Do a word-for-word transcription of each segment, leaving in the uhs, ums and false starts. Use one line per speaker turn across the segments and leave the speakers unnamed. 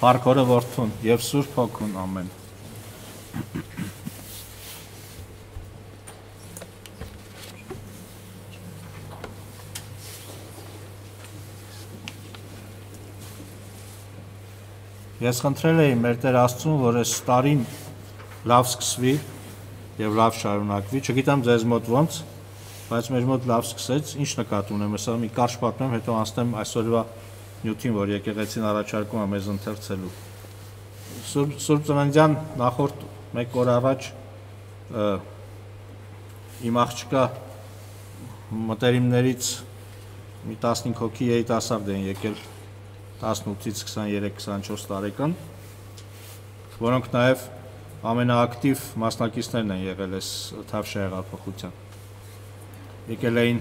Փառք Հորը Որդուն եւ Սուրբ Հոգուն, ամեն։ Ես խնդրել էի մեր Տեր Աստծուն, որ այս տարին լավ սկսվի եւ լավ շարունակվի, չգիտեմ ձեզ մոտ ոնց, բայց մեր մոտ լավ սկսեց, ինչ նկատի ունեմ, հեսա մի կարճ պատմեմ, հետո անցնեմ այսօրվա նյութին, որ եկեղեցին առաջարկում է մեզ ընթերցելու։ Սուրբ Ծննդյան նախորդ մեկ օր առաջ իմ աղջկա մտերիմներից մի տասնհինգ հոգի երիտասարդ են եկել տասնութից քսաներեք քսանչորս տարեկան, որոնք նաև ամենաակտիվ մասնակիցներն են եղել այս Թավշյա հեղափոխության։ Եկել էին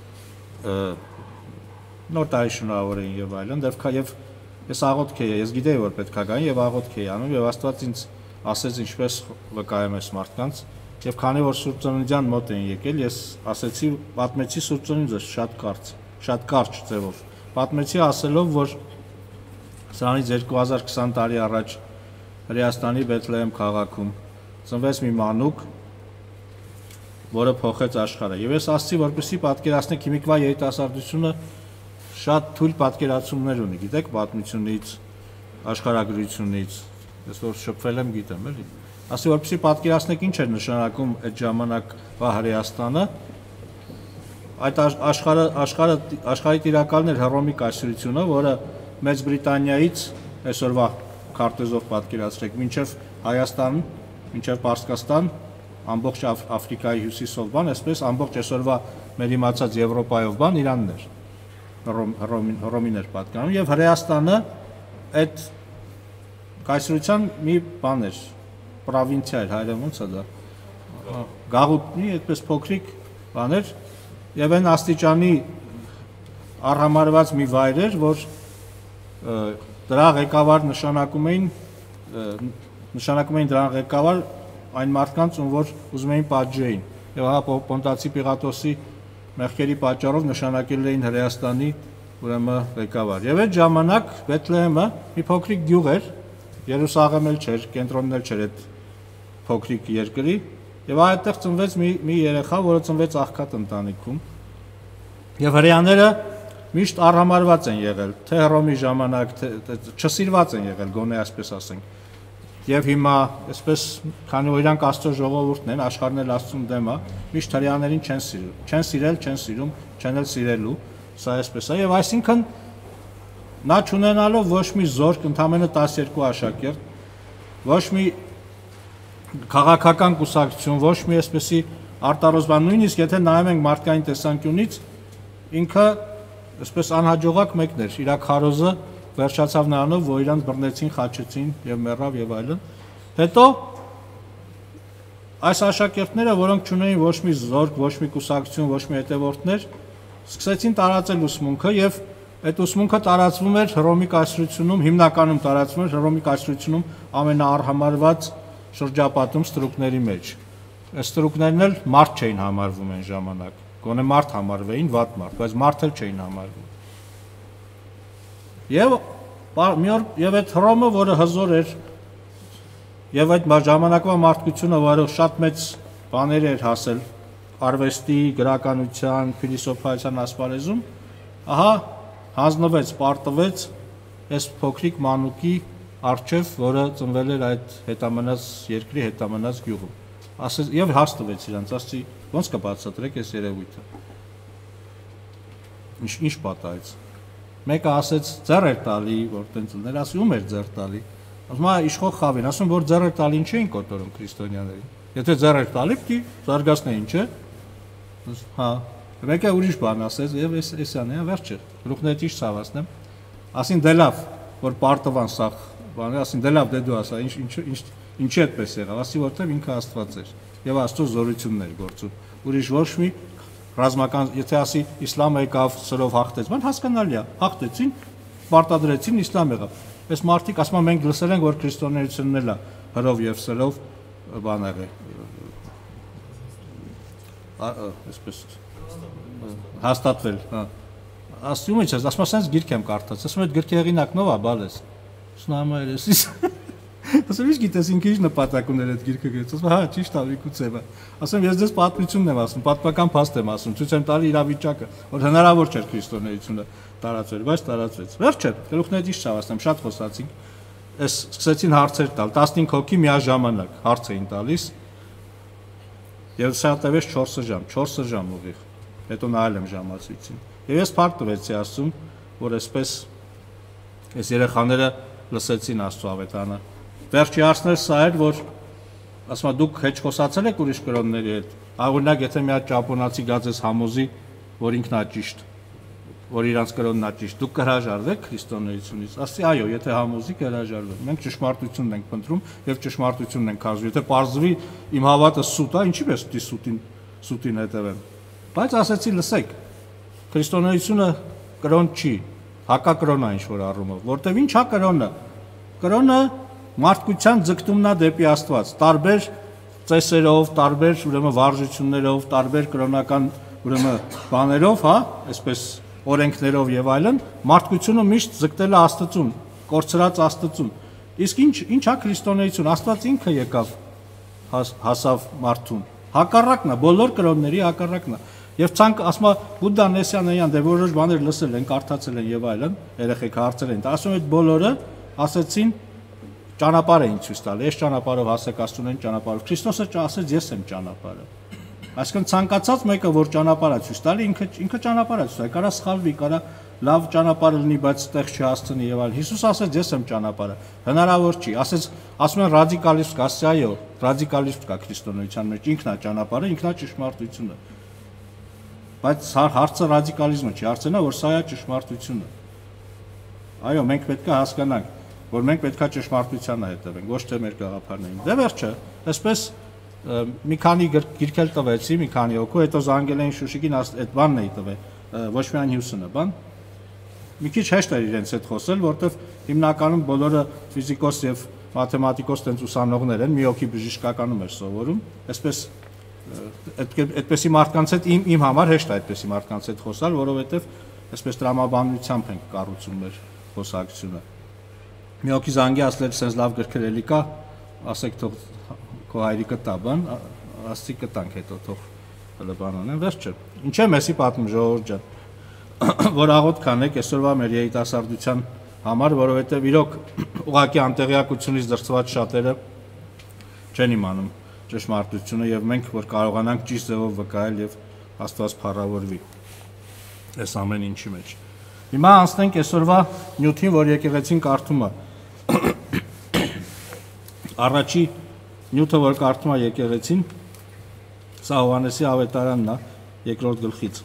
նոր տարի շնորհավորեին եւ այլն, եւ ես աղոթք էի, ես գիտեի, որ պետք է գային եւ աղոթք էի անում եւ Աստված ինձ ասեց ինչպես վկայեմ այս մարդկանց, եւ քանի որ Սուրբ Ծննդյան մոտ էին եկել, ես ասեցի, պատմեցի Սուրբ Ծնունդը շատ կարճ, շատ կարճ ձևով։ Պատմեցի ասելով, որ սրանից երկու հազար քսան տարի առաջ Հրեաստանի Բեթլեհեմ քաղաքում ծնվեց մի մանուկ, որը փոխեց աշխարհը։ Եվ ես ասացի, որպեսզի պատկերացնեք հիմիկվա երիտասարդությունը շատ թույլ պատկերացումներ ունի, գիտեք, պատմությունից, աշխարհագրությունից, ես որ շփվել եմ, գիտեմ, էլի։ Ասի, որպեսզի պատկերացնեք ինչ էր նշանակում այդ ժամանակվա Հրեաստանը, այդ աշխարհը աշխարհը աշխարհի տիրակալն էր Հռոմի կայսրությունը, որը Մեծ Բրիտանիայից այսօրվա քարտեզով պատկերացրեք, մինչև Հայաստան, մինչև Պարսկաստան, ամբողջ Աֆրիկայի հյուսիսով բան, այսպես ամբողջ այսօրվա մեր իմացած Եվրոպայով բան Իրանն էր, Հռոմին էր պատկանում, եւ Հրեաստանը այդ կայսրության մի բան էր, պրովինցիա էր, հայերեն ոնց է դա, գաղութի այդպես փոքրիկ բան էր, եւ այն աստիճանի առհամարված մի վայր էր, որ դրա ղեկավար նշանակում էին նշանակում էին դրա ղեկավար այն մարդկանց, ում որ ուզում էին պատժեին։ Եվ հա Պոնտացի Պիղատոսի մեղքերի պատճառով նշանակել էին Հրեաստանի ուրեմն ղեկավար։ Եվ այդ ժամանակ Բեթլեհեմը մի փոքրիկ գյուղ էր, Երուսաղեմն էլ չէր, կենտրոնն էլ չէր այդ փոքրիկ երկրի, եւ այդտեղ ծնվեց մի մի երեխա, որը ծնվեց աղքատ ընտանիքում։ Եվ հրեաները միշտ առհամարված են եղել, թե Հռոմի ժամանակ, թե չսիրված են եղել, գոնե այսպես ասենք։ Եվ հիմա, այսպես, քանի որ իրանք Աստծո ժողովուրդն են, աշխարհն էլ Աստծուն դեմ է, միշտ հրեաներին չեն սիրում, չեն սիրել, չեն սիրում, չեն էլ սիրելու, սա այսպես է։ Եվ այսինքն նա չունենալով ոչ մի զորք, ընդամենը տասներկու աշակերտ, ոչ մի քաղաքական կուսակցություն, ոչ մի այսպեսի արտարոզբան, նույնիսկ եթե նայում ենք մարդկային տեսանկյունից, ինքը այսպես անհաջողակ մեկն էր, իր քարոզը վերջացավ նրանով, որ իրանց բռնեցին, խաչեցին եւ մեռավ եւ այլն։ Հետո այս աշակերտները, որոնք չունեին ոչ մի զորք, ոչ մի կուսակցություն, ոչ մի հետևորդներ, սկսեցին տարածել ուսմունքը եւ այդ ուսմունքը տարածվում էր Հռոմի կայսրությունում, հիմնականում տարածվում էր Հռոմի կայսրությունում ամենաառհամարված շրջապատում ստրուկների մեջ։ Այս ստրուկներն էլ մարդ չէին համարվում այն ժամանակ, գոնե մարդ համարվեին, վատ մարդ, բայց մարդ էլ չէին համարվում։ Եվ մի օր եւ այդ Հռոմը, որը հզոր էր, եւ այդ ժամանակվա մարդկությունը, որը շատ մեծ բաներ էր հասել արվեստի, գրականության, փիլիսոփայության ասպարեզում, ահա հանձնվեց, պարտվեց այս փոքրիկ մանուկի արչեւ, որը ծնվել էր այդ հետամնաց երկրի հետամնաց գյուղում։ Ասես եւ հաստվեց իրանց, ասի ոնց կբացատրեք այս երևույթը։ Ինչ ինչ պատահեց։ Մեկը ասեց ձեռ էր տալի, որ տենց լներ, ասի ում էր ձեռ տալի։ Ասում է իշխող խավին, ասում որ ձեռ էր տալի, ինչ էին կոտորում քրիստոնյաներին։ Եթե ձեռ էր տալի, պիտի զարգացնեին, չէ՞։ Հա, մեկը ուրիշ բան ասեց եւ էս էսան է, վերջը։ Գլուխները ճիշտ ցավացնեմ։ Ասին դե լավ, որ պարտվան սա բանը, ասին դե լավ, դե դու ասա, ինչ ինչ ինչ ինչի այդպես եղավ, ասի որտեվ ինքը Աստված էր եւ Աստծո զորությունն էր գործում։ Ուրիշ ոչ մի ռազմական, եթե ասի իսլամը եկավ սրով հաղթեց, բան հասկանալի է, հաղթեցին, պարտադրեցին, իսլամ եղավ։ Այս մարդիկ ասում են մենք լսել ենք, որ քրիստոնեությունն էլ է հրով եւ սրով բան եղել։ Այսպես հաստատվել, հա։ Ասում եմ, ասում եմ, sense գիրք եմ կարդաց, ասում եմ, այդ գրքի հեղինակն ով է, բալես։ Սնամայրեսից։ Ասեմ, ինչ գիտես ինքը ինչ նպատակ ուներ այդ գիրքը գրեց։ Ասում հա, ճիշտ ավիկուց է։ Ասեմ, ես դες պատմությունն եմ ասում, պատմական փաստ եմ ասում, ցույց եմ տալի իրավիճակը, որ հնարավոր չէր քրիստոնեությունը տարածվել, բայց տարածվեց։ Վերջը, գլուխները ճիշտ չավ, ասեմ, շատ խոսացինք։ Այս սկսեցին հարցեր տալ, տասնհինգ հոգի միաժամանակ հարց էին տալիս։ Եվ սա տևեց չորս ժամ, չորս ժամ ուղիղ։ Հետո նայել եմ ժամացույցին։ Եվ ես փառք տվեցի ասում, որ այսպես այս երեխաները լսեցին Աստծո ավետարանը։ Վերջի հարցներ սա էր, որ ասում եմ դուք հեչ խոսացել եք ուրիշ կրոնների հետ։ Օրինակ, եթե մի հատ ճապոնացի գածես համոզի, որ ինքն է ճիշտ, որ իրանց կրոնն է ճիշտ, դուք կհրաժարվեք քրիստոնեությունից։ Ասի այո, եթե համոզի կհրաժարվեմ։ Մենք ճշմարտությունն ենք փնտրում եւ ճշմարտությունն ենք կարծում։ Եթե պարզվի իմ հավատը սուտ է, ինչի՞ պես դի սուտին սուտին հետևեմ։ Բայց ասեցի, լսեք, քրիստոնեությունը կրոն չի, հակակրոն է ինչ որ առումով, որտեվ ի՞նչ է կրոնը։ Կրոնը մարդկության ձգտումն է դեպի Աստված, տարբեր ծեսերով, տարբեր ուրեմն վարժություններով, տարբեր կրոնական ուրեմն բաներով, հա, այսպես օրենքներով եւ այլն, մարդկությունը միշտ ձգտել է Աստծուն, կորցրած Աստծուն։ Իսկ ինչ ինչ է քրիստոնեություն, Աստված ինքը եկավ հասավ մարդուն։ Հակառակն է, բոլոր կրոնների հակառակն է։ Եվ ցանկ ասма Բուդդա Նեսյանյան դե որոշ բաներ լսել են, կարդացել են եւ այլն, երեխեք հարցել են։ Ասում են բոլորը ասեցին ճանապարհ էին ցույց տալի, այս ճանապարհով հասեք Աստծուն, ճանապարհով։ Քրիստոսը ասեց ես եմ ճանապարհը։ Այսինքն ցանկացած մեկը որ ճանապարհ է ցույց տալի, ինքը ինքը ճանապարհ է ցույց տալի, կարա սխալվի, կարա լավ ճանապարհ լինի, բայց այդտեղ չհասցնի եւ այլն։ Հիսուս ասեց ես եմ ճանապարհը։ Հնարավոր չի, ասեց ասում են ռադիկալիզմ կա, ասի այո, ռադիկալիզմ կա քրիստոնեության մեջ, ինքն է ճանապարհը, ինքն է ճշմարտությունը։ Բայց հարցը ռադիկալիզմը չի, հարցն է որ սա է ճշմարտությունը։ Այո, մենք պետք է հասկանանք, որ մենք պետք է ճշմարտությանը հետևենք, ոչ թե մեր գաղափարներին։ Դե վերջը, այսպես մի քանի գիրքել տվեցի, մի քանի հոգու, հետո զանգել էին Շուշիկին, այդ բանն էի տվել, ոչ միայն Հյուսոնը, բան։ Մի քիչ հեշտ էր իրենց հետ խոսել, որովհետև հիմնականում բոլորը ֆիզիկոս եւ մաթեմատիկոս տենց ուսանողներ են, մի հոգի բժշկականում էր սովորում, այսպես այդպեսի մարդկանց հետ իմ իմ համար հեշտ է այդպեսի մարդկանց հետ խոսալ, որովհետև այսպես տրամաբանությամբ ենք կառուցում մեր խոսակցությունը։ Մի հոգի զանգի ասել sense լավ գրքեր էլի կա, ասեք թող քո հայրիկը տա բան, ասի կտանք հետո թող հələ բան անեն, վերջը։ Ինչ եմ էսի պատմում ժողովուրդ ջան, որ աղոտ կանեք այսօրվա մեր երիտասարդության համար, որովհետև իրոք ուղղակի անտեղյակությունից դրծված շատերը չեն իմանում ճշմարտությունը եւ մենք որ կարողանանք ճիշտ ձևով վկայել եւ Աստված փառավորվի այս ամեն ինչի մեջ։ Հիմա անցնենք այսօրվա նյութին, որ եկեղեցին կարդում է։ Առաջի նյութը, որ կարդում է եկեղեցին, սա Հովհաննեսի ավետարանն է, երկրորդ գլխից։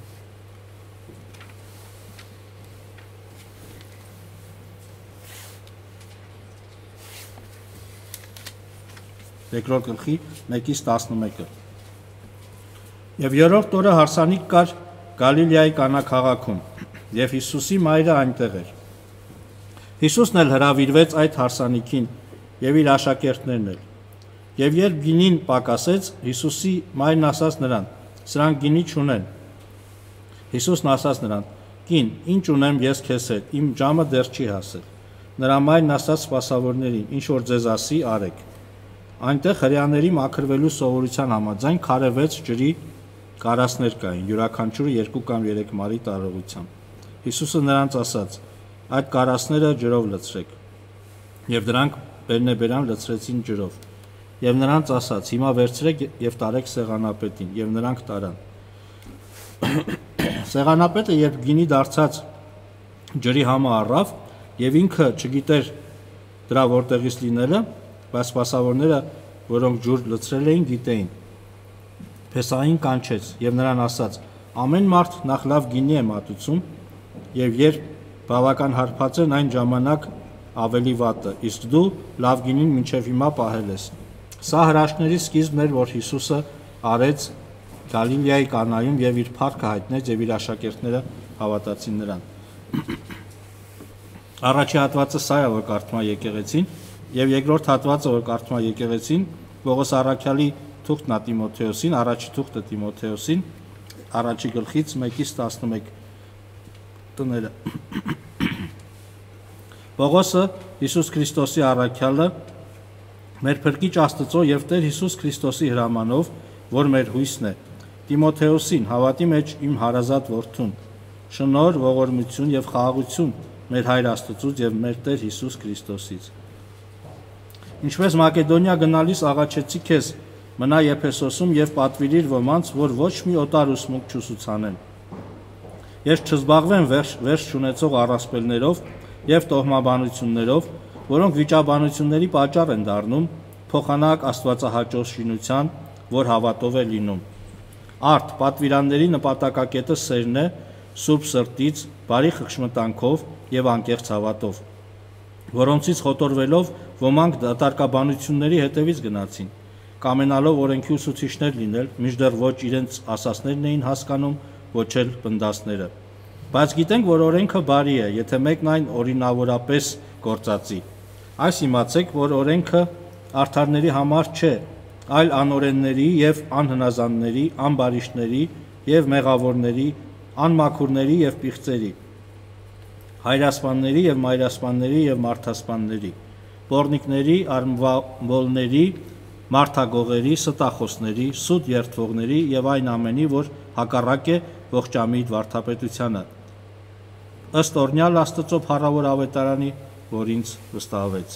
Երկրորդ գլխի մեկից տասնմեկը։ Եվ երրորդ օրը հարսանիք կար Գալիլեայի Կանա քաղաքում, եւ Հիսուսի մայրը այնտեղ էր։ Հիսուսն էլ հրավիրվեց այդ հարսանիքին եւ իր աշակերտներն էլ։ Եվ երբ գինին պակասեց, Հիսուսի մայրն ասաց նրան. «Սրանք գինի չունեն»։ Հիսուսն ասաց նրան. «Կին, ինչ ունեմ ես քեզ հետ, իմ ժամը դեռ չի հասել»։ Նրա մայրն ասաց սպասավորներին. «Ինչ որ ձեզ ասի, արեք»։ Այնտեղ հրեաների մաքրվելու սովորության համաձայն քարե վեց ջրի կարասներ կային, յուրաքանչյուրը երկու կամ երեք մարի տարողությամբ։ Հիսուսը նրանց ասաց. «Այդ կարասները ջրով լցրեք»։ Եվ դրանք բերնեբերան լցրեցին ջրով։ Եվ նրանց ասաց. «Հիմա վերցրեք եւ տարեք սեղանապետին», եւ նրանք տարան։ Սեղանապետը երբ գինի դարձած ջրի համը առավ եւ ինքը չգիտեր դրա որտեղից լինելը, բայց սպասավորները, որոնք ջուր լցրել էին, գիտեին։ Փեսահին կանչեց եւ նրան ասաց. «Ամեն մարդ նախ լավ գինի է մատուցում, եւ երբ բավական հարբած են, այն ժամանակ ավելի վատը, իսկ դու լավ գինին մինչեւ հիմա պահել ես»։ Սա հրաշքների սկիզբն էր, որ Հիսուսը արեց Գալիլեայի Կանայում եւ իր փառքը հայտնեց եւ իր աշակերտները հավատացին նրան։ Առաջի հատվածը սա է, որ կարդում է եկեղեցին, եւ երկրորդ հատվածը, որ կարդում է եկեղեցին, Պողոս առաքյալի թուղթն է Տիմոթեոսին, առաջի թուղթը Տիմոթեոսին, առաջի գլխից մեկից տասնմեկ տները։ Պողոսը Հիսուս Քրիստոսի առաքյալը մեր փրկիչ Աստծո եւ Տեր Հիսուս Քրիստոսի հրամանով, որ մեր հույսն է, Տիմոթեոսին, հավատի մեջ իմ հարազատ որդուն, շնորհ, ողորմություն եւ խաղաղություն մեր Հայր Աստծուց եւ մեր Տեր Հիսուս Քրիստոսից։ Ինչպես Մակեդոնիա գնալիս աղաչեցի քեզ, մնա Եփեսոսում եւ պատվիրիր ոմանց, որ ոչ մի օտար ուսմունք չուսուցանեն։ Ես չզբաղվեմ վերջ չունեցող առասպելներով եւ տոհմաբանություններով, որոնք վիճաբանությունների պատճառ են դառնում, փոխանակ Աստվածահաճո շինության, որ հավատով է լինում։ Արդ պատվիրանների նպատակակետը սերն է, սուրբ սրտից, բարի խղճմտանքով եւ անկեղծ հավատով, որոնցից խոտորվելով ոմանք դատարկաբանությունների հետևից գնացին, կամենալով օրենքի ուսուցիչներ լինել, մինչդեռ ոչ իրենց ասածներն էին հասկանում, ոչ էլ պնդասները։ Բայց գիտենք, որ օրենքը բարի է, եթե մեկն այն օրինավորապես գործածի։ Այս իմացեք, որ օրենքը արդարների համար չէ, այլ անօրենների եւ անհնազանդների, անբարիշտների եւ մեղավորների, անմաքուրների եւ պիղծերի, հայրասպանների եւ մայրասպանների եւ մարդասպանների, պոռնիկների, արմվոլների, մարդագողերի, ստախոսների, սուտ երդվողների եւ այն ամենի, որ հակառակ է ողջամիտ վարդապետությանը, ըստ օրնյալ Աստծո փառավոր ավետարանի, որ ինձ վստահվեց։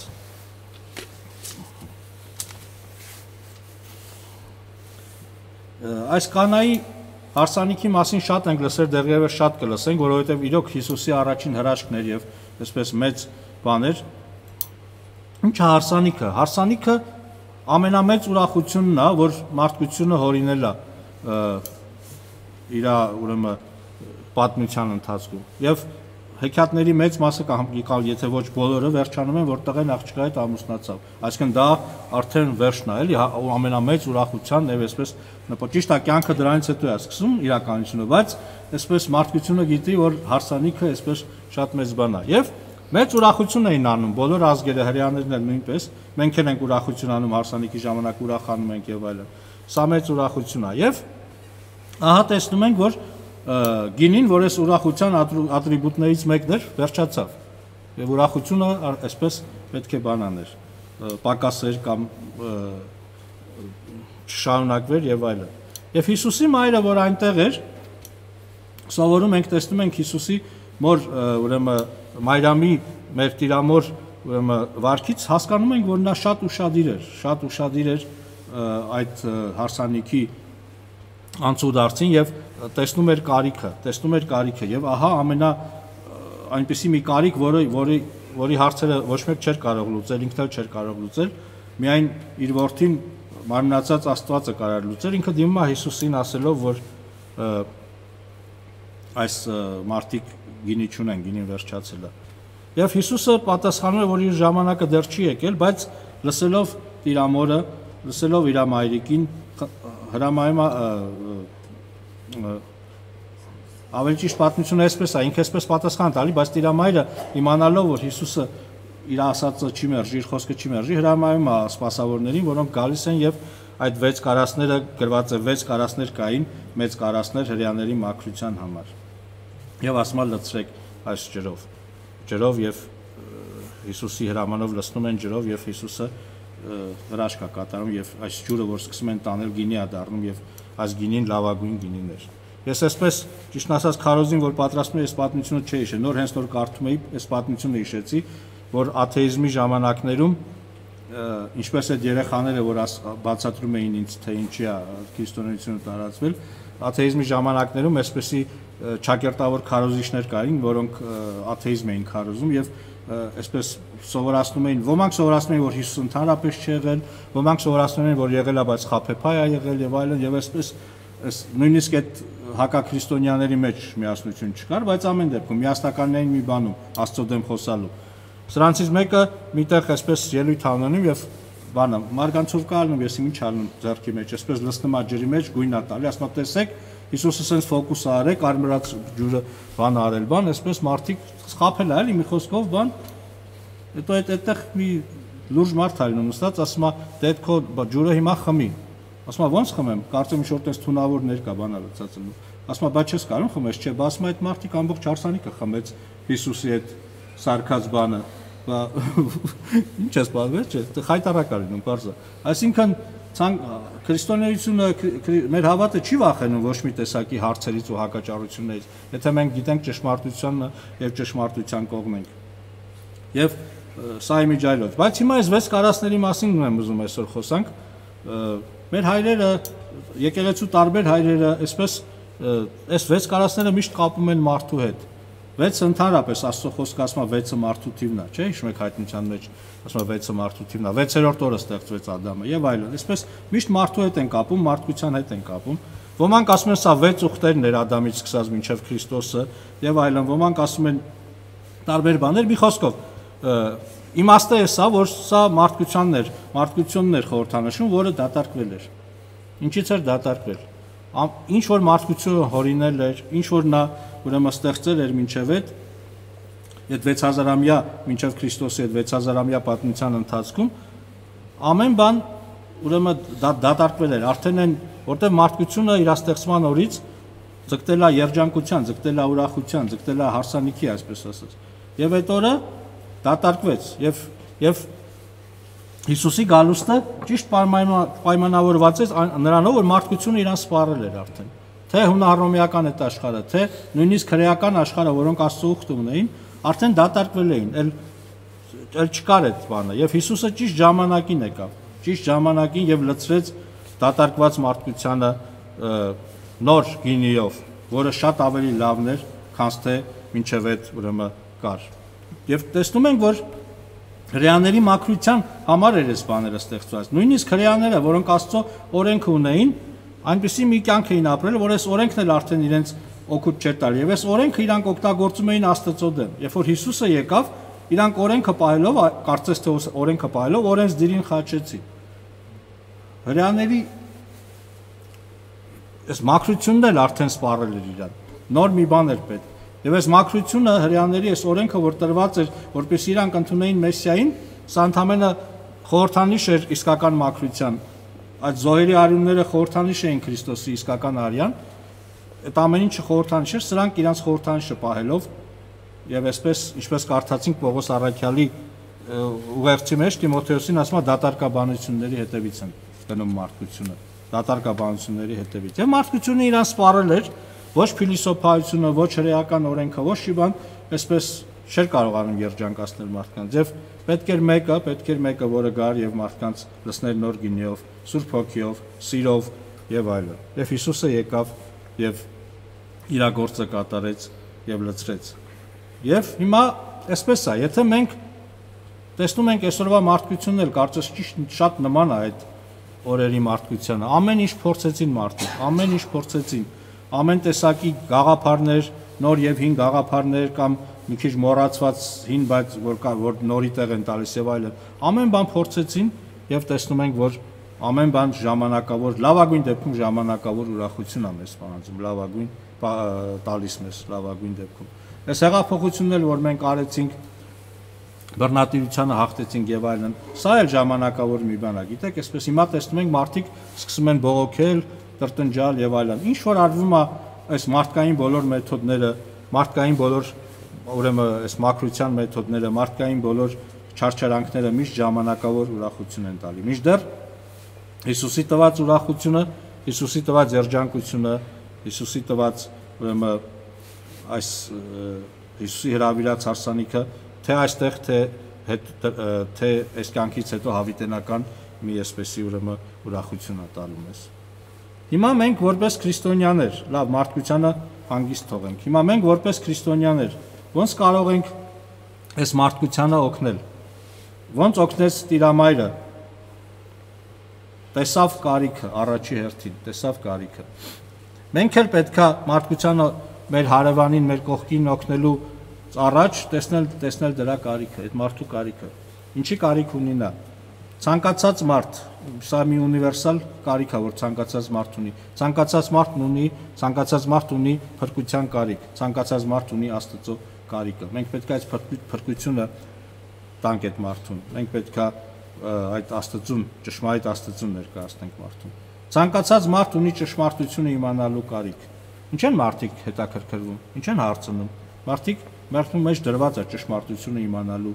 Այս կանայի հարսանիքի մասին շատ ենք լսել, դեռևս շատ կլսենք, որովհետև իրոք Հիսուսի առաջին հրաշքն էր եւ այսպես մեծ բան էր։ Ինչ է հարսանիքը։ Հարսանիքը ամենամեծ ուրախությունն է, որ մարդկությունը հորինել է իր ուրեմն պատմության ընթացքում։ Եվ հեքիաթների մեծ մասը կամ եթե ոչ բոլորը վերջանում են, որ տղեն աղջկա հետ ամուսնացավ։ Այսինքն դա արդեն վերջն է, էլի, ամենամեծ ուրախության եւ այսպես ճիշտ է, կյանքը դրանից հետո է սկսում իրականությունը, բայց այսպես մարդկությունը գիտի, որ հարսանիքը այսպես շատ մեծ բան է։ Եվ մեծ ուրախություն էին անում բոլոր ազգերը, հրեաներն էլ նույնպես, մենք էլ ենք ուրախություն անում հարսանիքի ժամանակ, ուրախանում ենք եւ այլն։ Սա մեծ ուրախություն է եւ ահա տեսնում ենք, որ գինին, որ այս ուրախության ատրիբուտներից մեկն էր, վերջացավ։ Եվ ուրախությունը այսպես պետք է բանաներ, պակասեր կամ չշարունակվեր եւ այլն։ Եվ Հիսուսի մայրը, որ այնտեղ էր, սովորում ենք տեսնում ենք Հիսուսի մոր ուրեմն Մայրամի մեր Տիրամոր ուրեմն վարքից հասկանում ենք, որ նա շատ ուշադիր էր, շատ ուշադիր էր այդ հարսանիքի անցուդարձին եւ տեսնում էր կարիքը, տեսնում էր կարիքը եւ ահա ամենա այնպեսի մի կարիք, որը որի որի հարցերը ոչ մեկ չէր կարող լուծել, ինքն էլ չէր կարող լուծել, միայն իր որդին մարմնացած Աստվածը կարող լուծել, ինքը դիմում է Հիսուսին ասելով, որ այս մարդիկ գինի չունեն, գինին վերջացել է։ Եվ Հիսուսը պատասխանում է, որ իր ժամանակը դեռ չի եկել, բայց լսելով Տիրամորը, լսելով իր մայրիկին, հրամայում է ավելի ճիշտ պատմությունը այսպես է, ինքը այսպես պատասխան տալի, բայց Տիրամայրը իմանալով, որ Հիսուսը իր ասածը չի մերժի, իր խոսքը չի մերժի, հրամայում է սպասավորներին, որոնք գալիս են եւ այդ վեց կարասները գրված է վեց կարասներ կային, մեծ կարասներ հրեաների մաքրության համար։ Եվ ասում է լցրեք այս ջրով։ Ջրով եւ Հիսուսի հրամանով լցնում են ջրով եւ Հիսուսը հրաշք է կատարում եւ այս ջուրը, որ սկսում են տանել, գինի է դառնում եւ այս գինին լավագույն գինին էր։ Ես այսպես ճիշտ ասած քարոզին, որ պատրաստում եմ այս պատմությունը չէի հիշել, նոր հենց նոր կարդում էի, այս պատմությունը հիշեցի, որ աթեիզմի ժամանակներում ինչպես այդ երեխաները, որ բացատրում էին ինձ, թե ինչի է քրիստոնեությունը տարածվել, աթեիզմի ժամանակներում այսպեսի ճակերտավոր քարոզիչներ կային, որոնք աթեիզմ էին քարոզում եւ այսպես սովորացնում էին, ոմանք սովորացնում էին, որ Հիսուսը ընդհանրապես չի եղել, ոմանք սովորացնում էին, որ եղել է, բայց խաբեփայ է եղել եւ այլն, եւ այսպես այս նույնիսկ այդ հակաքրիստոնյաների մեջ միասնություն չկար, բայց ամեն դեպքում միասնականներին մի բանում Աստծո դեմ խոսալու։ Սրանցից մեկը միտեղ այսպես ելույթ անում եւ բանը մարգանցով կալնում, ես ինչ անում ձեռքի մեջ, այսպես լցնում ա ջրի մեջ, գույն ա տալի, ասում ա տեսեք, Հիսուսը sense ֆոկուս արել, կարմրած ջուրը բան արել, բան, այսպես մարդիկ սխափել է, էլի մի խոսքով բան։ Հետո այդ այդտեղ մի լուրջ մարդ ա լինում, նստած ասում ա դե այդ քո ջուրը հիմա խմի։ Ասում ա ո՞նց խմեմ, կարծեմ ինչ որ տես թունավոր ներկա բան ա լցածելու։ Ասում ա բա չես կարող խմես, չէ, բա ասում ա այդ մարդիկ ամբողջ հարսանիքը խմեց Հիսուսի այդ սարքած բանը։ ինչ ես պատմել, չէ, խայտարակ լինում բարձր։ Այսինքն քրիստոնեությունը մեր հավատը չի վախենում ոչ մի տեսակի հարցերից ու հակաճառություններից, եթե մենք գիտենք ճշմարտությունը եւ ճշմարտության կողմ ենք։ Եվ սա իմիջայլոց, բայց հիմա այս վեց կարասների մասին եմ ուզում այսօր խոսանք։ Մեր հայրերը, եկեղեցու տարբեր հայրերը, այսպես այս վեց կարասները միշտ կապում են մարդու հետ։ վեցը ընդհանրապես Աստծո խոսքը ասում է վեցը մարդու թիվն է, չէ՞, հիշում եք հայտնության մեջ ասում է վեցը մարդու թիվն է, վեցերորդ օրը ստեղծվեց Ադամը եւ այլն։ Այսպես միշտ մարդու հետ են կապում, մարդկության հետ են կապում։ Ոմանք ասում են սա վեց ուխտերն էր Ադամից սկսած մինչև Քրիստոսը եւ այլն, ոմանք ասում են տարբեր բաներ, մի խոսքով իմաստը է սա, որ սա մարդկությանն էր, մարդկությունն էր խորհրդանշում, որը դատարկվել էր։ Ինչից էր դատարկվել։ Ինչ որ մարդկությունը հորինել էր, ինչ որ նա ուրեմն ստեղծել էր մինչև այդ այդ վեց հազարամյա մինչև Քրիստոսի այդ վեց հազարամյա պատմության ընթացքում ամեն բան ուրեմն դատարկվել էր, արդեն այն որտեղ մարդկությունը իր ստեղծման օրից ձգտել է երջանկության, ձգտել է ուրախության, ձգտել է հարսանիքի, այսպես ասած։ Եվ այդ օրը դատարկվեց եւ եւ Հիսուսի գալուստը ճիշտ պայմանավորված է նրանով, որ մարդկությունը իրան սպառել էր արդեն։ Թե հունահռոմեական այդ աշխարհը, թե նույնիսկ հրեական աշխարհը, որոնք Աստծո ուխտ ունեին, արդեն դատարկվել էին, ել ել չկար այդ բանը։ Եվ Հիսուսը ճիշտ ժամանակին եկավ, ճիշտ ժամանակին եւ լցրեց դատարկված մարդկությանը նոր գինիով, որը շատ ավելի լավն էր, քան թե մինչև այդ ուրեմն կար։ Եվ տեսնում ենք, որ հրեաների մաքրության համար էր այս բաները ստեղծված։ Նույնիսկ հրեաները, որոնք Աստծո օրենքը ունեին, այնպեսի մի կյանք էին ապրել, որ այս օրենքն էլ արդեն իրենց օգուտ չէր տալ։ Եվ այս օրենքը իրանք օգտագործում էին Աստծո դեմ։ Երբ որ Հիսուսը եկավ, իրանք օրենքը պահելով, կարծես թե օրենքը պահելով, օրենսդիրին խաչեցին։ Հրեաների այս մաքրությունն էլ արդեն սպառել էր իրան։ Նոր մի բան էր պետք։ Եվ այս մաքրությունը հրեաների այս օրենքը, որ տրված էր, որպես իրանք ընդունեին Մեսիային, սա ընդամենը խորհրդանիշ էր իսկական մաքրության։ Այդ զոհերի արյունները խորհրդանիշ էին Քրիստոսի իսկական արյան։ Այդ ամեն ինչը խորհրդանիշ էր, սրանք իրանց խորհրդանիշը պահելով եւ այսպես ինչպես կարդացինք Պողոս առաքյալի ուղերձի մեջ Տիմոթեոսին ասում է դատարկաբանությունների հետևից են գնում մարդկությունը, դատարկաբանությունների հետևից։ Եվ մարդկությունը իրան սպառել էր, ոչ փիլիսոփայությունը, ոչ հրեական օրենքը, ոչ մի բան, այսպես չէր կարողանում երջանկացնել մարդկանց։ Եվ պետք էր մեկը, պետք էր մեկը, որը գար եւ մարդկանց լցներ նոր գինիով, Սուրբ Հոգիով, սիրով եւ այլն։ Եվ Հիսուսը եկավ եւ իր գործը կատարեց եւ լցրեց։ Եվ հիմա այսպես է, եթե մենք տեսնում ենք այսօրվա մարդկությունն էլ կարծես ճիշտ շատ նման է այդ օրերի մարդկությանը։ Ամեն ինչ փորձեցին մարդիկ, ամեն ինչ փորձեցին, ամեն տեսակի գաղափարներ, նոր եւ հին գաղափարներ կամ մի քիչ մոռացված հին, բայց որ որ նորի տեղ են տալիս եւ այլն։ Ամեն բան փորձեցին եւ տեսնում ենք, որ ամեն բան ժամանակավոր, լավագույն դեպքում ժամանակավոր ուրախություն է մեզ սպառնում, լավագույն տալիս մեզ, լավագույն դեպքում։ Այս հեղափոխությունն էլ, որ մենք արեցինք, բռնատիրությանը հաղթեցինք եւ այլն, սա էլ ժամանակավոր մի բան է, գիտեք, այսպես հիմա տեսնում ենք մարդիկ սկսում են բողոքել, տրտնջալ եւ այլն։ Ինչ որ արվում է այս մարդկային բոլոր մեթոդները, մարդկային բոլոր ուրեմն այս մաքրության մեթոդները, մարդկային բոլոր չարչարանքները միշտ ժամանակավոր ուրախություն են տալի։ Միշտդեռ Հիսուսի տված ուրախությունը, Հիսուսի տված երջանկությունը, Հիսուսի տված ուրեմն այս Հիսուսի հրավիրած հարսանիքը, թե այստեղ, թե թե այս կյանքից հետո հավիտենական մի այսպեսի ուրեմն ուրախություն է տալու մեզ։ Հիմա մենք որպես քրիստոնյաներ, լավ, մարդկությանը հանգիստ թողենք։ Հիմա մենք որպես քրիստոնյաներ ոնց կարող ենք այս մարդկությանը օգնել։ Ոնց օգնեց Տիրամայրը։ Տեսավ կարիքը առաջի հերթին, տեսավ կարիքը։ Մենք էլ պետքա մարդկությանը մեր հարևանին, մեր կողքին օգնելու առաջ տեսնել տեսնել դրա կարիքը, այդ մարդու կարիքը։ Ինչի կարիք ունի նա։ Ցանկացած մարդ, սա մի ունիվերսալ կարիք է, որ ցանկացած մարդ ունի։ Ցանկացած մարդն ունի, ցանկացած մարդ ունի փրկության կարիք, ցանկացած մարդ ունի Աստծո կարիքը։ Մենք պետք է այս փրկությունը տանք այդ մարդուն։ Մենք պետք է այդ Աստծուն, ճշմարիտ Աստծուն ներկայացնենք մարդուն։ Ցանկացած մարդ ունի ճշմարտությունը իմանալու կարիք։ Ինչ են մարդիկ հետաքրքրվում, ինչ են հարցնում։ Մարդիկ մարդու մեջ դրված է ճշմարտությունը իմանալու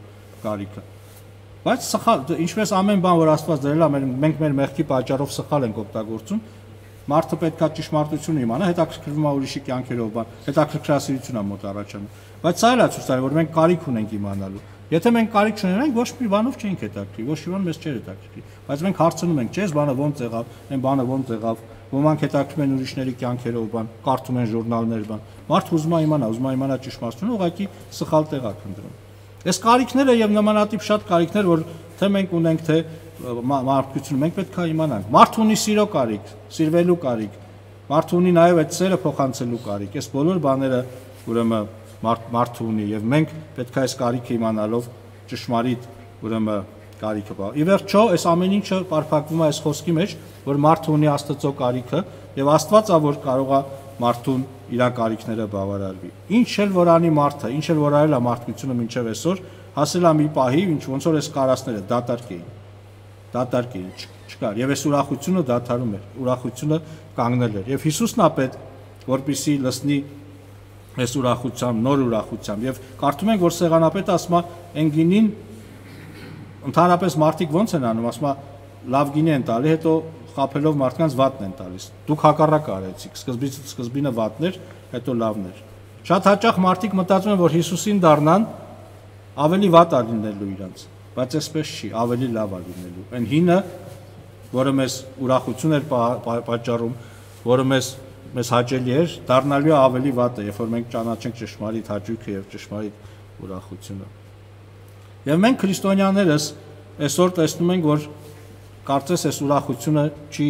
կարիքը։ Բայց սխալ, ինչպես ամեն բան, որ Աստված դրել է, մենք մեր մեղքի պատճառով սխալ ենք օգտագործում, մարդը պետքա ճշմարտությունը իմանա, հետաքրքրվում է ուրիշի կյանքերով, բան, հետաքրքրասիրություն է մոտ առաջանում։ Բայց սա էլ է ցույց տալի, որ մենք կարիք ունենք իմանալու։ Եթե մենք կարիք չունենանք, ոչ մի բանով չենք հետաքրքրի, ոչ մի բան մեզ չէր հետաքրքրի։ Բայց մենք հարցնում ենք, չէ՞, բանը ոնց եղավ, այն բանը ոնց եղավ, ոմանք հետաքրքրում են ուրիշների կյանքերով, բան, կարդում են ժուրնալներ, բան։ Մարդը ուզում է իմանա, ուզում է իմանա ճշմարտությունը, ուղղակի սխալ տեղ է քննվում։ Այս կարիքները եւ նմանատիպ շատ կարիքներ, որ թե մենք ունենք, թե մարդկությունը, մենք պետք է իմանանք։ Մարդը ունի սիրո կարիք, սիրվելու կարիք։ Մարդը ունի նաեւ այդ սերը փոխանցելու կարիք։ Այս բոլոր բաները ուրեմն մարդը ունի եւ մենք պետք է այս կարիքը իմանալով ճշմարիտ ուրեմն կարիքը բա։ Ի վերջո, այս ամեն ինչը պարփակվում է այս խոսքի մեջ, որ մարդը ունի Աստծո կարիքը եւ Աստված է, որ կարող է մարդուն իր կարիքները բավարարվի։ Ինչ էլ որ անի մարդը, ինչ էլ որ արել է մարդկությունը մինչև այսօր, հասել է մի պահի, ինչ ոնց որ այս կարասները դատարկ էին։ Դատարկ էին, չկար։ Եվ այս ուրախությունը դադարում էր, ուրախությունը կանգնել էր։ Եվ Հիսուսն է պետք, որպեսզի լսնի այս ուրախությամբ, նոր ուրախությամբ։ Եվ կարդում ենք, որ Սեղանապետը ասում է, այն գինին ընդհանրապես մարդիկ ոնց են անում, ասում է, լավ գինի են տալի, հետո խափելով մարդկանց վատն են տալիս։ Դուք հակառակը արեցիք, սկզբից սկզբինը վատներ, հետո լավներ։ Շատ հաճախ մարդիկ մտածում են, որ Հիսուսին դառնան, ավելի վատ է լինելու իրանց, բայց այսպես չի, ավելի լավ է լինելու։ Այն հինը, որը մեզ ուրախություն էր պատճառում, որը մեզ մեզ հաճելի էր, դառնալու է ավելի վատը, երբ որ մենք ճանաչենք ճշմարիտ հաճույքը եւ ճշմարիտ ուրախությունը։ Եվ մենք քրիստոնյաներս այսօր տեսնում ենք, որ կարծես այս ուրախությունը չի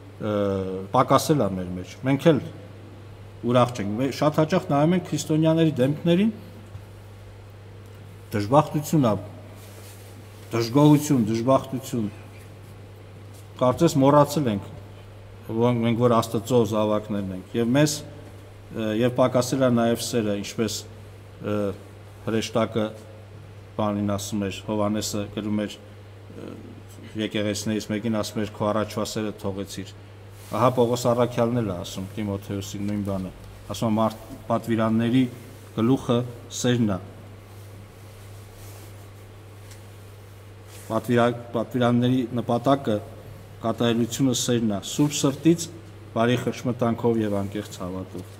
պակասել է մեր մեջ։ Մենք էլ ուրախ չենք։ Շատ հաճախ նայում ենք քրիստոնյաների դեմքներին, դժբախտություն է, դժգոհություն, դժբախտություն։ Կարծես մոռացել ենք, մենք որ Աստծո զավակներն ենք, եւ մեզ եւ պակասել է նաեւ սերը, ինչպես հրեշտակը բանին ասում էր, Հովհաննեսը գրում էր եկեղեցիներից մեկին, ասում էր, քո առաջվա սերը թողեցիր։ Ահա Պողոս առաքյալն էլ է ասում Տիմոթեոսին նույն բանը, ասում է պատվիրանների գլուխը սերն է։ Պատվիրանների նպատակը կատարելությունը սերն է, սուրբ սրտից, բարի խրճմտանքով եւ անկեղծ հավատով։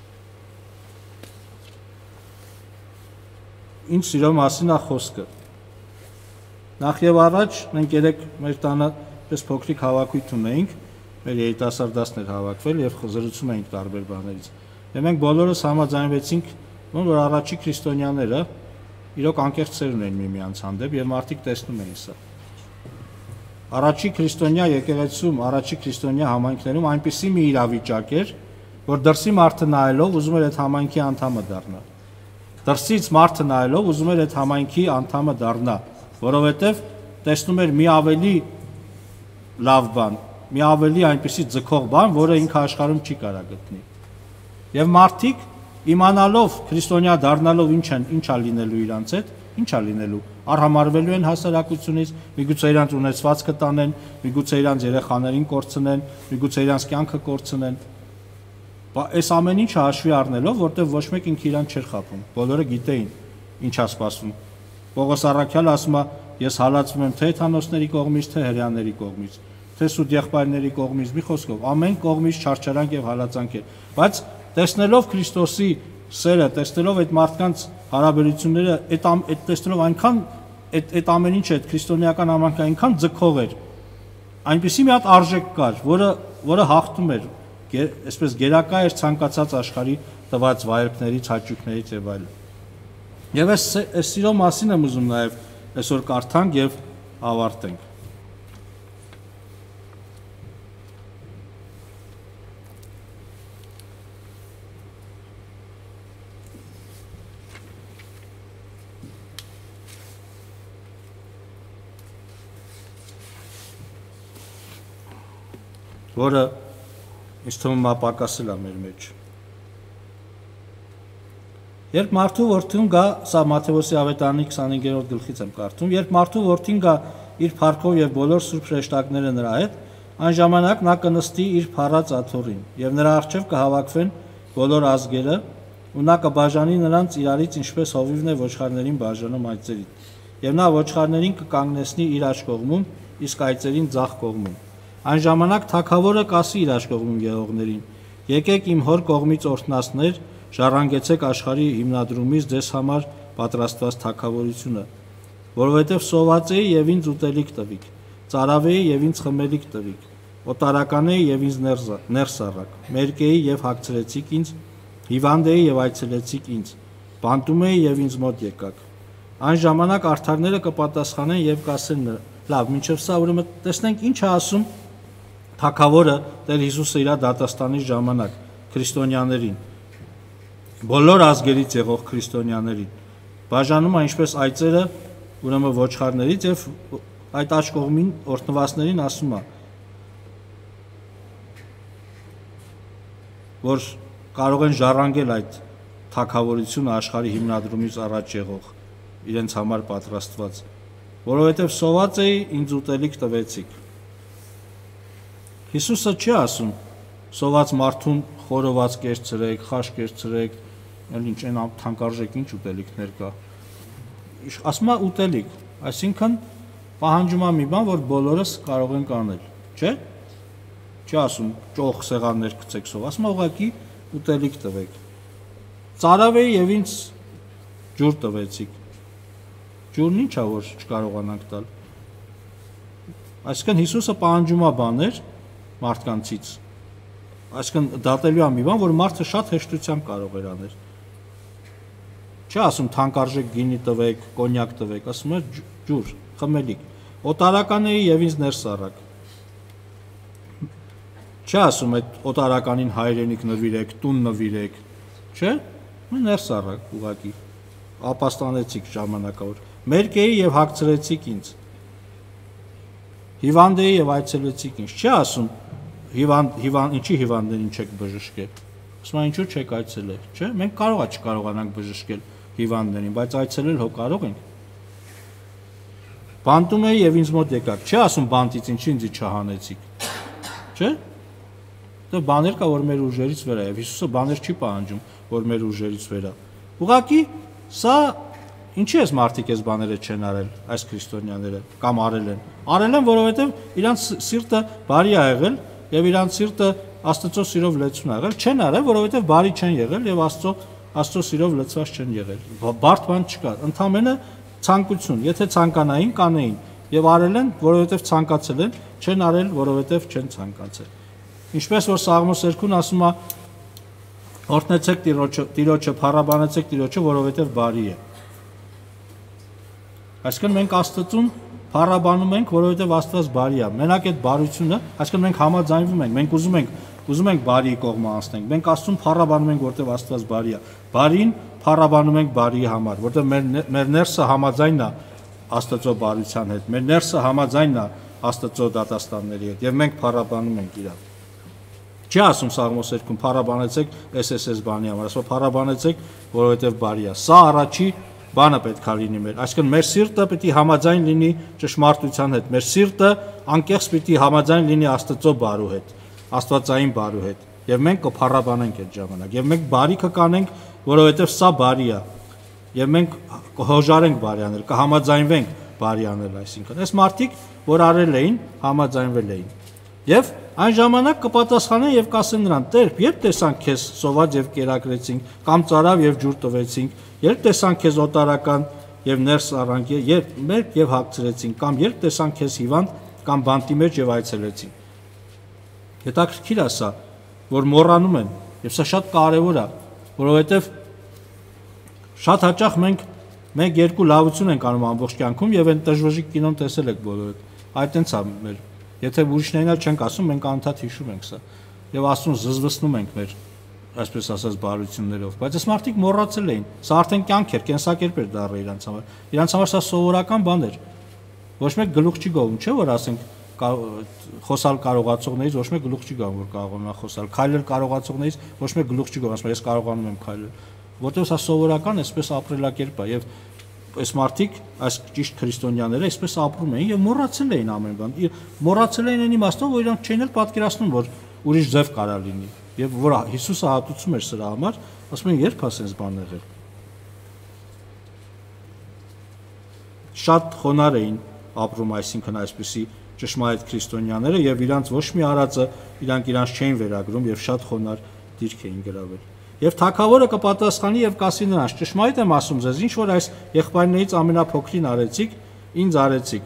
Ինչ սիրո մասին է խոսքը։ Նախ եւ առաջ մենք երեք մեր տանը պես փոքրիկ հավաքույթ ունեինք, մեր երիտասարդացներ հավաքվել եւ զրուցում էինք տարբեր բաներից։ Եվ մենք բոլորս համաձայնվեցինք, որ առաջի քրիստոնյաները իրոք անկեղծ սեր ունեն միմյանց հանդեպ եւ մարդիկ տեսնում էին սա։ Առաջի քրիստոնյա եկեղեցում, առաջի քրիստոնյա համայնքներում այնպիսի մի իրավիճակ էր, որ դրսի մարդը նայելով ուզում էր այդ համայնքի անդամը դառնալ։ Դրսից մարդը նայելով ուզում էր այդ համայնքի անդամը դառնա, որովհետև տեսնում էր մի ավելի լավ բան, մի ավելի այնպիսի ձգող բան, որը ինքը աշխարհում չի կարա գտնի։ Եվ մարդիկ իմանալով քրիստոնյա դառնալով ինչ են, ինչ է լինելու իրանց հետ, ինչ է լինելու, արհամարվելու են հասարակությունից, միգուցե իրանց ունեցվածքը տանեն, միգուցե իրանց երեխաներին կորցնեն, միգուցե իրանց կյանքը կորցնեն։ Այս ամեն ինչը հաշվի առնելով, որտեղ ոչ մեկ ինքը իրան չէր խաբում, բոլորը գիտեին ինչ է սպասվում։ Պողոս առաքյալը ասում է, ես հալածվում եմ թե հեթանոսների կողմից, թե հրեաների կողմից, թե սուտ եղբայրների կողմից, մի խոսքով, ամեն կողմից չարչարանք եւ հալածանք է։ Բայց տեսնելով Քրիստոսի սերը, տեսնելով այդ մարդկանց հարաբերությունները, այդ այդ տեսնելով այնքան այդ այդ ամեն ինչը այդ քրիստոնեական համայնքը այնքան ձգող էր, այնպեսի մի հատ արժեք կար, որը որը հաղթում էր, այսպես գերակա էր ցանկացած աշխարհի տված վայրկներից, հաճույքներից եւ այլն։ Եվ այս այս սիրո մասին եմ ուզում նաեւ այսօր կարդանք եւ ավարտենք։ Որը ինձ թվում է պակասել է մեր մեջ։ Երբ մարդու որդին գա, սա Մատթեոսի ավետարանի քսանհինգերորդ գլխից եմ կարդում, երբ մարդու որդին գա իր փառքով եւ բոլոր սուրբ հրեշտակները նրա հետ, այն ժամանակ նա կնստի իր փառած աթոռին, եւ նրա առջև կհավաքվեն բոլոր ազգերը, ու նա կբաժանի նրանց իրարից, ինչպես հովիվն է ոչխարներին բաժանում այծերին։ եւ նա ոչխարներին կկանգնեցնի իր աջ կողմում, իսկ այծերին ձախ կողմում։ Այն ժամանակ թագավորը կասի իր աջ կողմում եղողներին. եկեք իմ հոր կողմից օրհնածներ, ժառանգեցեք աշխարհի հիմնադրումից ձեզ համար պատրաստված թագավորությունը, որովհետև սոված էի եւ ինձ ուտելիք տվիք, ծարավ էի եւ ինձ խմելիք տվիք, օտարական էի եւ ինձ ներս առաք, մերկ էի եւ հագցրեցիք ինձ, հիվանդ էի եւ այցելեցիք ինձ, բանտում էի եւ ինձ մոտ եկաք։ Այն ժամանակ արդարները կպատասխանեն եւ կասեն լավ, մինչեւ սա ուրեմն տեսնենք ինչ է ասում թագավորը Տեր Հիսուսը իր դատաստանի ժամանակ քրիստոնյաներին, բոլոր ազգերից եղող քրիստոնյաներին, բաժանում է ինչպես այծերը ուրեմն ոչխարներից եւ այդ աջ կողմին օրհնվածներին ասում է, որ կարող են ժառանգել այդ թագավորությունը աշխարհի հիմնադրումից առաջ եղող իրենց համար պատրաստված, որովհետև սոված էի, ինձ ուտելիք տվեցիք։ Հիսուսը չի ասում սոված մարդուն խորոված կերցրեք, խաշ կերցրեք, ինչ են թանկարժեք ինչ ուտելիքներ կա։ Ասում է ուտելիք, այսինքն պահանջում է մի բան, որ բոլորս կարող ենք անել, չէ՞։ Չի ասում ճոխ սեղաններ գցեք սով, ասում է ուղղակի ուտելիք տվեք։ Ծարավ էի եւ ինձ ջուր տվեցիք։ Ջուրն ինչ է որ չկարողանանք տալ։ Այսինքն Հիսուսը պահանջում է բաներ մարդկանցից։ Այսինքն դատելու է մի բան, որ մարդը շատ հեշտությամբ կարող էր անել։ Չի ասում թանկարժեք գինի տվեք, կոնյակ տվեք, ասում է ջուր, խմելիք։ Օտարական էի եւ ինձ ներս առաք։ Չի ասում այդ օտարականին հայրենիք նվիրեք, տուն նվիրեք, չէ՞։ Ներս առաք ուղղակի։ Ապաստանեցիք ժամանակավոր։ Մերկ էի եւ հագցրեցիք ինձ։ Հիվանդ էի եւ այցելեցիք ինձ։ Չի ասում հիվանդ հիվանդ ինչի հիվանդներին չեք բժշկել։ Ասում է ինչու չեք այցելել, չէ՞։ Մենք կարող է չկարողանանք բժշկել հիվանդներին, բայց այցելել հո կարող ենք։ Բանտում էի եւ ինձ մոտ եկաք։ Չի ասում բանտից ինչի ինձ չհանեցիք։ Չէ՞։ Դա բաներ կա որ մեր ուժերից վրա է եւ Հիսուսը բաներ չի պահանջում որ մեր ուժերից վրա։ Ուղղակի սա ինչի էս մարդիկ էս բաները չեն արել, այս քրիստոնյաները կամ արել են։ Արել են, որովհետեւ իրանց սիրտը բարի ա եղել եւ իրանց սիրտը Աստծո սիրով լեցուն ա եղել, չեն արել, որովհետեւ բարի չեն եղել եւ Աստծո Աստծո սիրով լցված չեն եղել։ Բարդ բան չկա, ընդամենը ցանկություն, եթե ցանկանային կանեին եւ արել են, որովհետեւ ցանկացել են, չեն արել, որովհետեւ չեն ցանկացել։ Ինչպես որ Սաղմոս երկում ասում է օրհնեցեք Տիրոջը, Տիրոջը փառաբանեցեք Տիրոջը, որովհետև բարի է։ Այսինքն մենք Աստծուն փառաբանում ենք, որովհետև Աստված բարի է։ Մենակ այդ բարությունը, այսինքն մենք համաձայնվում ենք, մենք ուզում ենք, ուզում ենք բարի կողմը անցնենք։ Մենք Աստծուն փառաբանում ենք, որովհետև Աստված բարի է։ Բարին փառաբանում ենք բարիի համար, որովհետև մեր մեր ներսը համաձայն է Աստծո բարության հետ։ Մեր ներսը համաձայն է Աստծո դատաստանների հետ, եւ մենք փառաբանում ենք Իրան։ Չի ասում Սաղմոս երկում փառաբանեցեք էս էս էս բանի համար, ասում փառաբանեցեք, որովհետև բարի է։ Սա առաջի բանը պետք է լինի մեր։ Այսինքն մեր սիրտը պիտի համաձայն լինի ճշմարտության հետ։ Մեր սիրտը անկեղծ պիտի համաձայն լինի Աստծո բարու հետ, Աստվածային բարու հետ։ Եվ մենք կփառաբանենք այդ ժամանակ։ Եվ մենք բարիքը կանենք, որովհետև սա բարի է։ Եվ մենք կհոժարենք բարի անել, կհամաձայնվենք բարի անել, այսինքն այս մարդիկ, որ արել էին, համաձայնվել էին։ Եվ այն ժամանակ կպատասխանեն եւ կասեն նրան. Տեր, երբ տեսանք քեզ սոված եւ կերակրեցինք, կամ ծարավ եւ ջուր տվեցինք, երբ տեսանք քեզ օտարական եւ ներս առանք, երբ մերկ եւ հագցրեցինք, կամ երբ տեսանք քեզ հիվանդ, կամ բանտի մեջ եւ այցելեցինք։ Հետաքրքիր է սա, որ մոռանում են, եւ սա շատ կարեւոր է, որովհետեւ շատ հաճախ մենք մեկ երկու լավություն ենք անում ամբողջ կյանքում եւ այն տժվժիկ կինոն տեսել եք բոլորը։ Այդ տենց է մեր Եթե ուրիշներն էլ չենք ասում, մենք անդադ հիշում ենք սա։ Եվ Աստծուն զզվացնում ենք մեր, այսպես ասած, բարություններով, բայց այս մարդիկ մոռացել էին։ Սա արդեն կյանք էր, կենսակերպ էր դառել իրանց համար։ Իրանց համար սա սովորական բան էր։ Ոչ մեկ գլուխ չի գովում, չէ՞ որ ասենք խոսալ կարողացողներից ոչ մեկ գլուխ չի գովում, որ կարողանա խոսալ։ Քայլել կարողացողներից ոչ մեկ գլուխ չի գովում, ասում ես կարողանում եմ քայլել։ Որտեղ սա սովորական էսպես ապրելակերպ է եւ այս մարդիկ, այս ճիշտ քրիստոնյաները այսպես ապրում էին եւ մոռացել էին ամեն բան։ Մոռացել էին այն իմաստով, որ իրանք չէին էլ պատկերացնում, որ ուրիշ ձև կարա լինի։ Եվ որ Հիսուսը հատուցում էր սրա համար, ասում են երբ ասես բան եղել։ շատ խոնար էին ապրում, այսինքն այսպիսի ճշմարիտ քրիստոնյաները եւ իրանց ոչ մի արածը իրանք իրանց չէին վերագրում եւ շատ խոնար դիրք էին գրավել։ Եվ թագավորը կպատասխանի եւ կասի նրանց. ճշմարիտ եմ ասում ձեզ, ինչ որ այս եղբայրներից ամենափոքրին արեցիք, ինձ արեցիք։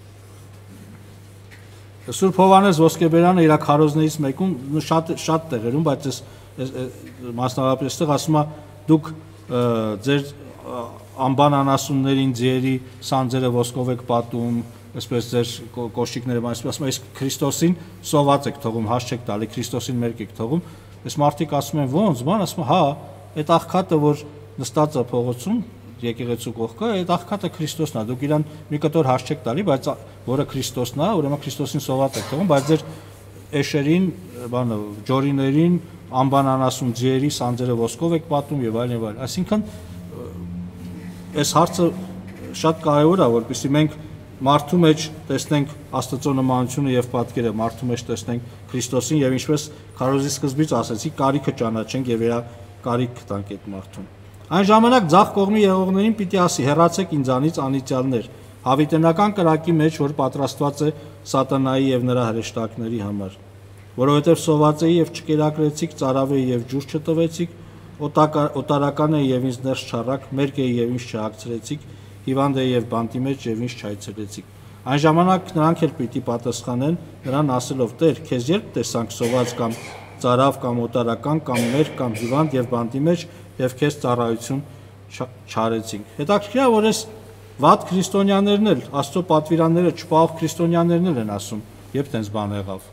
Սուրբ Հովհաննես Ոսկեբերյանը իր քարոզներից մեկում շատ շատ տեղերում, բայց այս մասնավորապես այստեղ ասում է դուք ձեր անբան անասուններին ձերի սանձերը ոսկով եք պատում, այսպես ձեր կոշիկները, այսպես ասում, այս Քրիստոսին սոված եք թողում, հաս չեք տալի, Քրիստոսին մերկ եք թողում։ Այս մարդիկ ասում են ո՞նց, բան, ասում հա, այդ աղքատը, որ նստած է փողոցում եկեղեցու կողքը, այդ աղքատը Քրիստոսն է, դուք իրան մի կտոր հաս չեք տալի, բայց որը Քրիստոսն է, ուրեմն Քրիստոսին սոված եք թողում, բայց ձեր էշերին, բանը, ջորիներին, անբան անասուն ձիերի սանձերը ոսկով եք պատում եւ այլն եւ այլն։ Այսինքն այս հարցը շատ կարեւոր է, որպեսզի մենք մարդու մեջ տեսնենք Աստծո նմանությունը եւ պատկերը, մարդու մեջ տեսնենք Քրիստոսին եւ ինչպես քարոզի սկզբից ասեցի, կարիքը ճանաչենք եւ իր կարիք տանք այդ մարդուն։ Այն ժամանակ ձախ կողմի եղողներին պիտի ասի. հեռացեք ինձանից անիծյալներ, հավիտենական կրակի մեջ, որ պատրաստված է սատանայի եւ նրա հրեշտակների համար, որովհետեւ սոված էի եւ չկերակրեցիք, ծարավ էի եւ ջուր չտվեցիք, օտարական էի եւ ինձ ներս չառաք, մերկ էի եւ ինձ չհագցրեցիք, հիվանդ էի եւ բանտի մեջ եւ ինձ չայցելեցիք։ Այն ժամանակ նրանք էլ պիտի պատասխանեն նրան ասելով. Տեր, քեզ երբ տեսանք սոված կամ ծարավ կամ օտարական կամ մերկ կամ հիվանդ եւ բանտի մեջ եւ քեզ ծառայություն չարեցինք։ Հետաքրքիր է, որ այս վատ քրիստոնյաներն էլ, Աստծո պատվիրանները չպահող քրիստոնյաներն էլ են ասում, երբ տենց բան եղավ։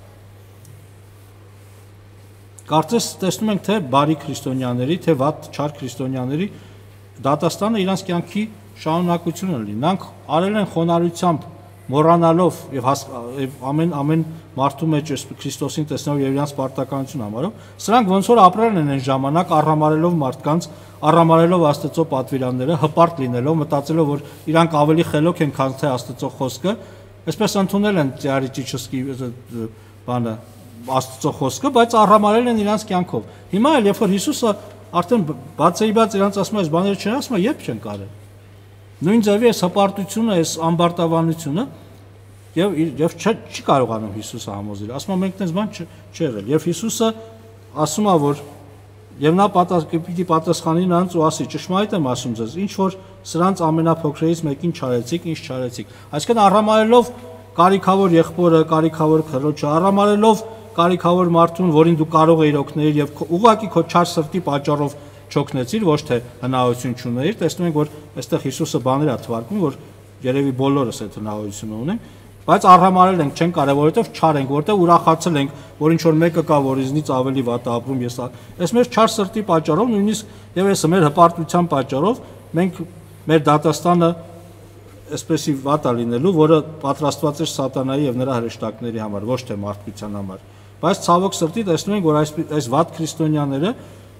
Կարծես տեսնում ենք թե բարի քրիստոնյաների, թե վատ չար քրիստոնյաների դատաստանը իրանց կյանքի շարունակությունը լինի։ Նրանք արել են խոնարհությամբ, մոռանալով եւ ամեն ամեն մարդու մեջ այս Քրիստոսին տեսնելով եւ իրանց պարտականություն համարով, սրանք ոնց որ ապրել են այն ժամանակ առամարելով մարդկանց, առամարելով Աստծո պատվիրանները, հպարտ լինելով, մտածելով որ իրանք ավելի խելոք են, քան թե Աստծո խոսքը, այսպես ընդունել են Ծիարիճիչսկի բանը Աստծո խոսքը, բայց առամարել են իրանց կյանքով։ Հիմա էլ երբ որ Հիսուսը արդեն բացեիբաց իրանց ասում է այս բաները չեն ասում, երբ չեն կարել։ Նույն ձևի այս հպարտությունը, այս ամբարտավանությունը եւ եւ չի կարողանում Հիսուսը համոզել։ Ասում է մենք տես բան չի եղել։ Եվ Հիսուսը ասում է որ եւ նա պիտի պատասխանի նրանց ու ասի. ճշմարիտ եմ ասում ձեզ, ինչ որ սրանց ամենափոքրերից մեկին չարեցիք, ինչ չարեցիք։ Այսինքն առամարելով կարիքավոր եղբորը, կարիքավոր քրոջը, առամարելով կարիքավոր մարդուն, որին դու կարող ես օգնել եւ ուղղակի քո չար սրտի պատճառով չօգնեցիր, ոչ թե հնարավորություն չունեիր, տեսնում ենք, որ այստեղ Հիսուսը բաներ է թվարկում, որ երևի բոլորս այդ հնարավորությունը ունենք, բայց առհամարել ենք, չեն կարող, որովհետև չար ենք, որովհետև ուրախացել ենք, որ ինչ որ մեկը կա, որ ինձնից ավելի վատ է ապրում, ես այս մեր չար սրտի պատճառով, նույնիսկ եւ այս մեր հպարտության պատճառով մենք մեր դատաստանը այսպեսի վատ է լինելու, որը պատրաստված է սատանայի եւ նրա հրեշտակների համար, ոչ թե մարդկության համար։ Բայց ցավոք սրտի տեսնում ենք, որ այս այս վատ քրիստոնյաները,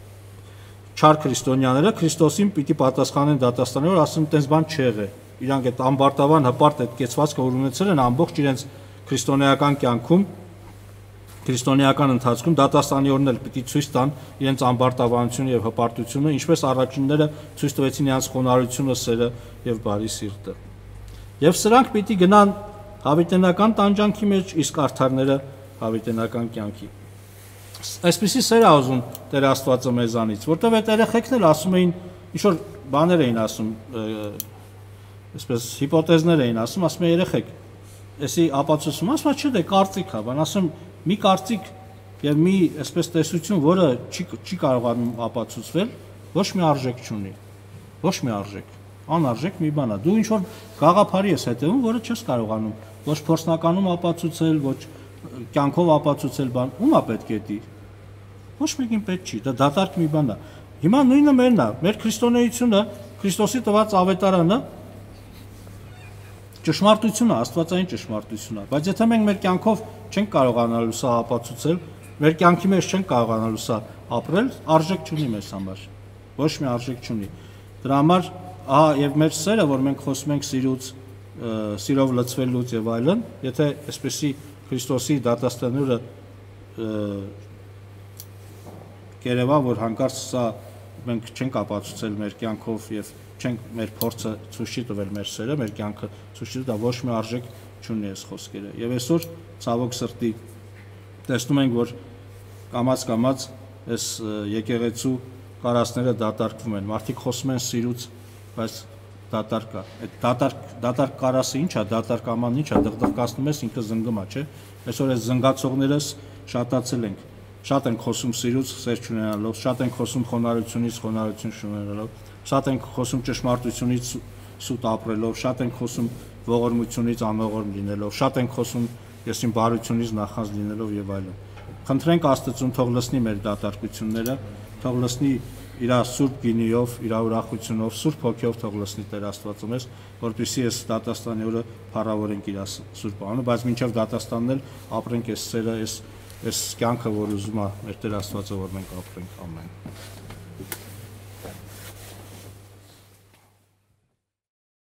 չար քրիստոնյաները Քրիստոսին պիտի պատասխանեն դատաստանի, որ ասեն տես բան չի եղել։ Իրանք այդ ամբարտավան հպարտ այդ կեցվածքը որ ունեցել են ամբողջ իրենց քրիստոնեական կյանքում, քրիստոնեական ընթացքում դատաստանի օրն էլ պիտի ցույց տան իրենց ամբարտավանությունը եւ հպարտությունը, ինչպես առաջինները ցույց տվեցին իրենց խոնարհությունը, սերը եւ բարի սիրտը։ Եվ սրանք պիտի գնան հավիտենական տանջանքի մեջ, իսկ արդարները հավիտենական կյանքի։ Այսպեսի սեր է ուզում Տեր Աստվածը մեզանից, որտեղ այդ երեխեքն էլ ասում էին, ինչ որ բաներ էին ասում, այսպես հիպոթեզներ էին ասում, ասում են երեխեք, էսի ապացուցում, ասում չէ դե կարծիք է, բան ասում մի կարծիք եւ մի այսպես տեսություն, որը չի չի կարողանում ապացուցվել, ոչ մի արժեք չունի։ Ոչ մի արժեք, անարժեք մի բան է։ Դու ինչ որ գաղափարի ես հետևում, որը չես կարողանում ոչ փորձնականում ապացուցել, ոչ կյանքով ապացուցել բան, ում է պետք է դի։ Ոչ մեկին պետք չի, դա դատարկ մի բան է։ Հիմա նույնը մերն է, մեր քրիստոնեությունը, Քրիստոսի տված ավետարանը ճշմարտությունը, աստվածային ճշմարտությունն է, բայց եթե մենք մեր կյանքով չենք կարողանալու սա ապացուցել, մեր կյանքի մեջ չենք կարողանալու սա ապրել, արժեք չունի մեզ համար։ Ոչ մի արժեք չունի։ Դրա համար ահա եւ մեր սերը, որ մենք խոսում ենք սիրուց, սիրով լցվելուց եւ այլն, եթե այսպեսի Քրիստոսի դատաստանուրը կերևա, որ հանկարծ սա մենք չենք ապացուցել մեր կյանքով եւ չենք մեր փորձը ցույց չի տվել մեր սերը, մեր կյանքը ցույց չի տա ոչ մի արժեք չունի այս խոսքերը։ Եվ այսօր ցավոք սրտի տեսնում ենք, որ կամաց-կամաց այս եկեղեցու կարասները դատարկվում են։ Մարդիկ խոսում են սիրուց, բայց դատարկ կա։ Այդ դատարկ դատարկ կարասը ի՞նչ է, դատարկ աման ի՞նչ է, դղդղկացնում ես ինքը զնգում է, չէ՞։ Այսօր այս զնգացողներս շատացել ենք։ Շատ ենք խոսում սիրուց, սեր չունենալով, շատ ենք խոսում խոնարհությունից, խոնարհություն չունենալով, շատ ենք խոսում ճշմարտությունից սուտ ապրելով, շատ ենք խոսում ողորմությունից անողորմ լինելով, շատ ենք խոսում եսին բարությունից նախանձ լինելով եւ այլն։ Խնդրենք Աստծուն թող լսնի մեր դատարկությունները, թող լսնի իր սուրբ գինիով, իր ուրախությունով, սուրբ հոգով թող լսնի Տեր Աստվածը մեզ, որպեսզի այս դատաստանի օրը փառավորենք իր սուրբ անունը, բայց մինչև դատաստանն էլ ապրենք այս սերը, այս այս կյանքը, որ ուզում է մեր Տեր Աստվածը, որ մենք ապրենք։ Ամեն։